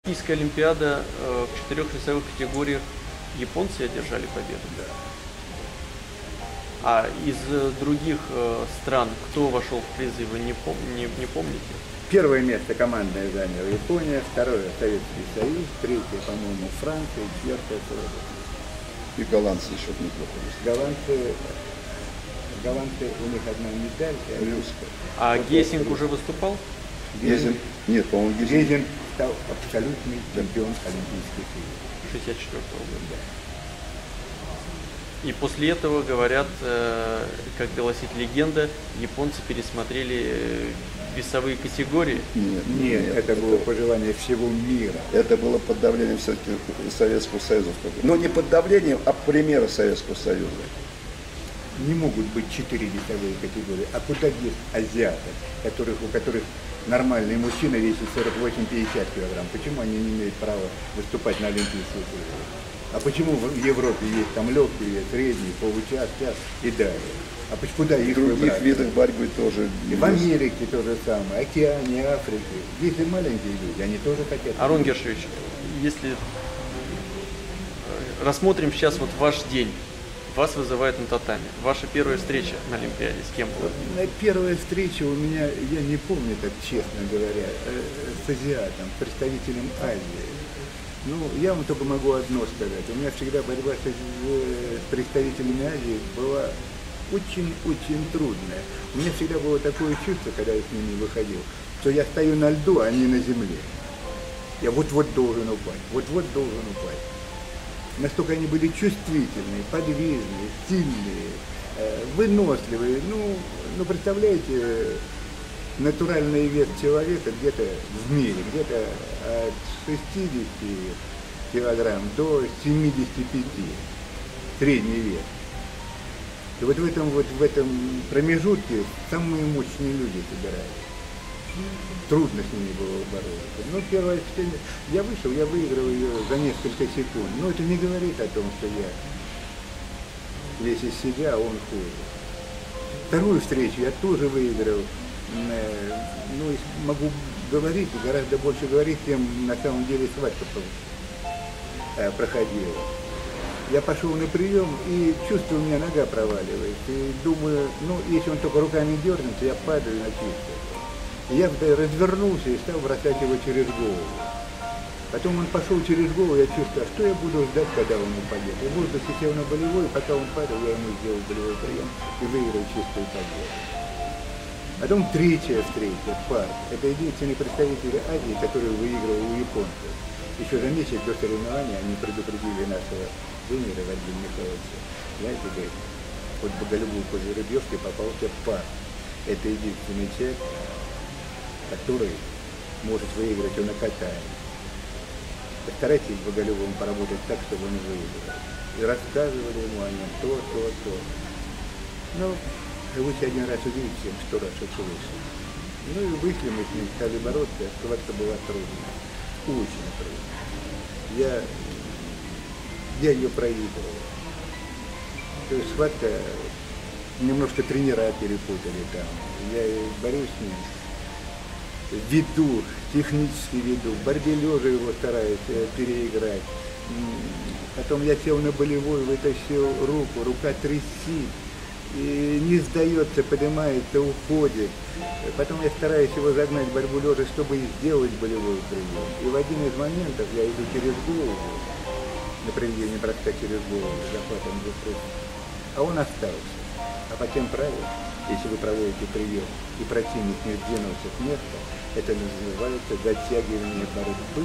Олимпийская олимпиада в 4 весовых категориях японцы одержали победу. Да. А из других стран кто вошел в призы, вы не помните? Первое место командное заняла Япония, второе Советский Союз, третье, по-моему, Франция, четвертое Франция. И голландцы еще неплохо. Голландцы, у них одна медаль. А Гессинг уже выступал? Гезин? Нет, по-моему, Гезин стал абсолютный чемпион Олимпийских игр. 64-го года. И после этого, говорят, как гласит легенда, японцы пересмотрели весовые категории. Нет, это было пожелание всего мира. Это было под давлением все-таки Советского Союза. Но не под давлением, а примера Советского Союза. Не могут быть 4 весовые категории. А куда есть азиаты, у которых нормальный мужчина весит 48-50 килограмм? Почему они не имеют права выступать на Олимпийских играх? А почему в Европе есть там легкий вес, средний, получас, час и далее? А куда их других выбрать? видах борьбы тоже. И в Америке то же самое, Океане, Африке. Есть и маленькие люди, они тоже хотят. Арон Гершевич, если рассмотрим сейчас вот ваш день, вас вызывают на татами. Ваша первая встреча на Олимпиаде с кем была? Первая встреча у меня, я не помню так, честно говоря, с азиатом, представителем Азии. Ну, я вам только могу одно сказать. У меня всегда борьба с представителями Азии была очень-очень трудная. У меня всегда было такое чувство, когда я с ними выходил, что я стою на льду, а не на земле. Я вот-вот должен упасть, вот-вот должен упасть. Настолько они были чувствительные, подвижные, сильные, выносливые. Ну, представляете, натуральный вес человека где-то в мире, где-то от 60 килограмм до 75, средний вес. И вот в этом промежутке самые мощные люди собирались. Трудно с ними было бороться. Но первое впечатление, я вышел, я выиграл ее за несколько секунд. Но это не говорит о том, что я весь из себя, а он хуже. Вторую встречу я тоже выиграл. Ну, могу говорить, гораздо больше говорить, чем на самом деле схватка проходила. Я пошел на прием и чувствую, у меня нога проваливается. И думаю, ну, если он только руками дернется, я падаю на чисто. И я развернулся и стал бросать его через голову. Потом он пошел через голову, я чувствую, а что я буду ждать, когда он упадет. И в воздухе сел на болевой, пока он падал, я ему сделал болевой прием и выиграл чистую победу. Потом третья встреча, парк. Это единственный представитель Азии, который выиграл у японцев. Еще за месяц до соревнования они предупредили нашего тренера Владимира Михайловича. Знаете, говорит, вот Боголюбу по жеребьевке попался парк. Это единственный человек, который может выиграть, он на катании. Постарайтесь с Боголюбовым поработать так, чтобы он выиграл. И рассказывали ему о нем то. Ну, вы один раз увидите, 100 раз услышали. Ну и вышли мы с ним, стали бороться, схватка была трудная, очень трудная. Я ее проигрывал. То есть схватка, немножко тренера перепутали там. Я борюсь с ним. Веду, технически веду, в борьбе лежа его стараюсь переиграть. Потом я сел на болевой, вытащил руку, рука трясит. И не сдается, поднимается, уходит. Потом я стараюсь его загнать в борьбу лежа, чтобы сделать болевой прием. И в один из моментов я иду через голову, на приведение броска через голову, захватом двух, а он остался. А по тем правилам, если вы проводите прием и противник не сдвинулся с места, это называется затягивание борьбы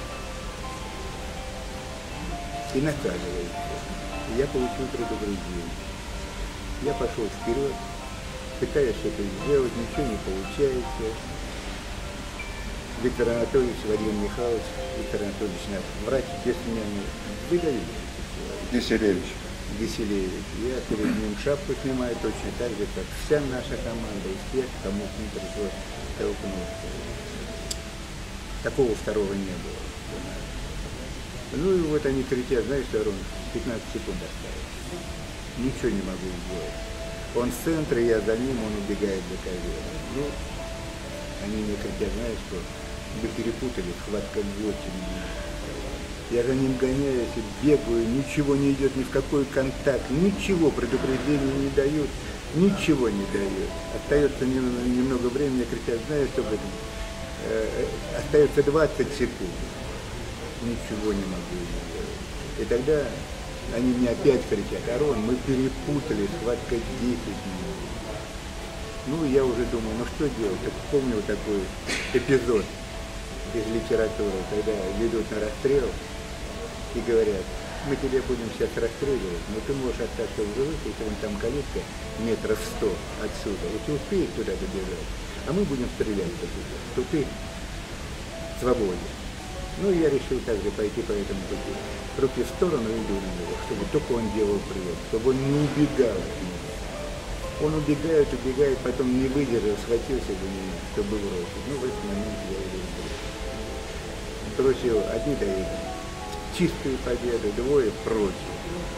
и наказывается. И я получил предупреждение. Я пошел вперед, пытаюсь это сделать, ничего не получается. Виктор Анатольевич, Владимир Михайлович, Виктор Анатольевич, наш врач, бессменный, выдавили. Геселевич. Я перед ним шапку снимаю точно так же, как вся наша команда, из тех, кому с ним пришлось столкнуться. Такого второго не было. Ну и вот они кричат, знаешь, Арон, 15 секунд осталось. Ничего не могу сделать. Он в центре, я за ним, он убегает за ковера. Ну, они мне кричат, знаешь что, мы перепутали, схватка очень. Я за ним гоняюсь и бегаю, ничего не идет, ни в какой контакт, ничего, предупреждения не дают, ничего не дают. Остается немного времени, кричат, знаешь, что в этом? Остается 20 секунд. Ничего не могу делать. И тогда они мне опять кричат, Арон, мы перепутали, схватка 10 минут. Ну, я уже думаю, ну что делать? Так помню вот такой эпизод из литературы, когда ведут на расстрел и говорят, мы тебя будем сейчас расстреливать, но ты можешь остаться в живых, если вон там калитка метров 100 отсюда, если успеешь туда добежать, а мы будем стрелять по тебе, то ты свободен. Ну, я решил также пойти по этому пути. Руки в сторону иду на него, чтобы только он делал прием, чтобы он не убегал от него. Он убегает, потом не выдержал, схватился за меня, чтобы бросить. Ну, в этот момент я его бросил 1-1. Чистые победы, 2 против.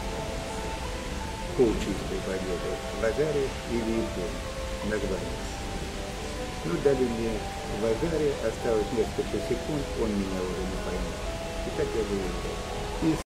Полчистой победы. Вазаре и Вильгельм название. Ну, дали мне Вазаре, осталось несколько секунд, он меня уже не поймет. И так я выиграл.